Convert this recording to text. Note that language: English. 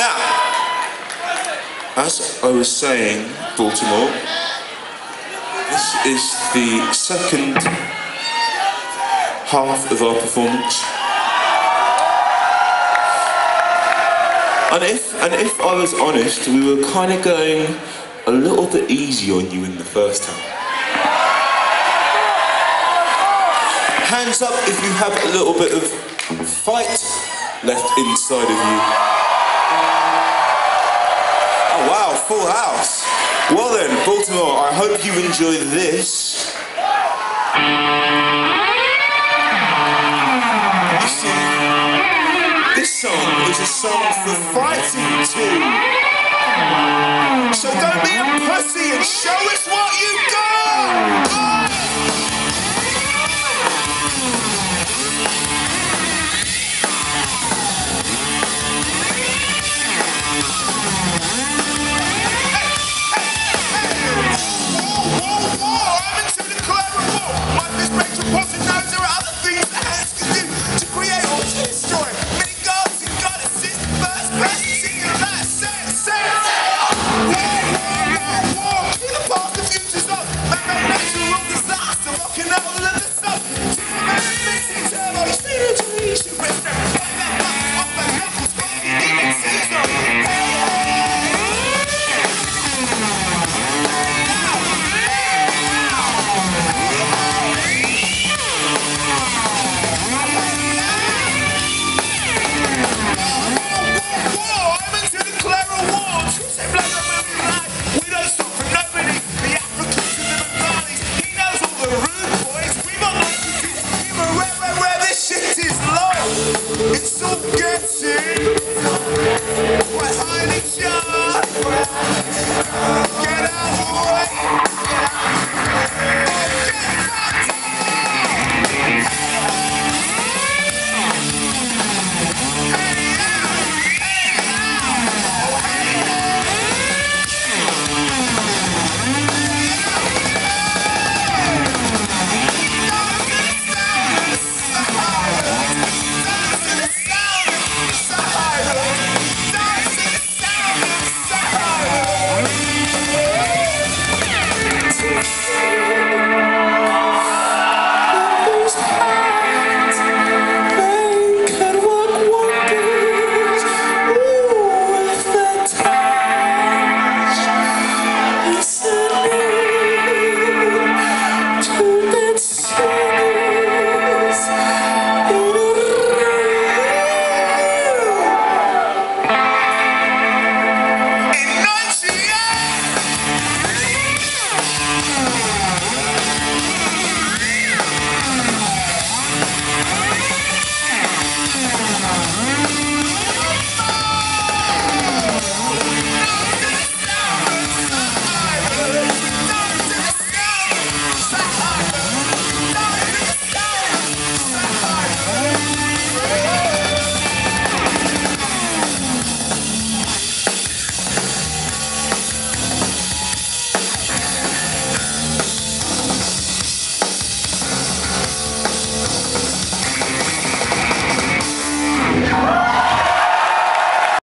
Now, as I was saying, Baltimore, this is the second half of our performance. And if I was honest, we were kind of going a little bit easy on you in the first half. Hands up if you have a little bit of fight left inside of you. Oh wow, full house. Well then, Baltimore, I hope you enjoy this. You see, this song is a song for fighting too. So don't be a pussy and show us what you got!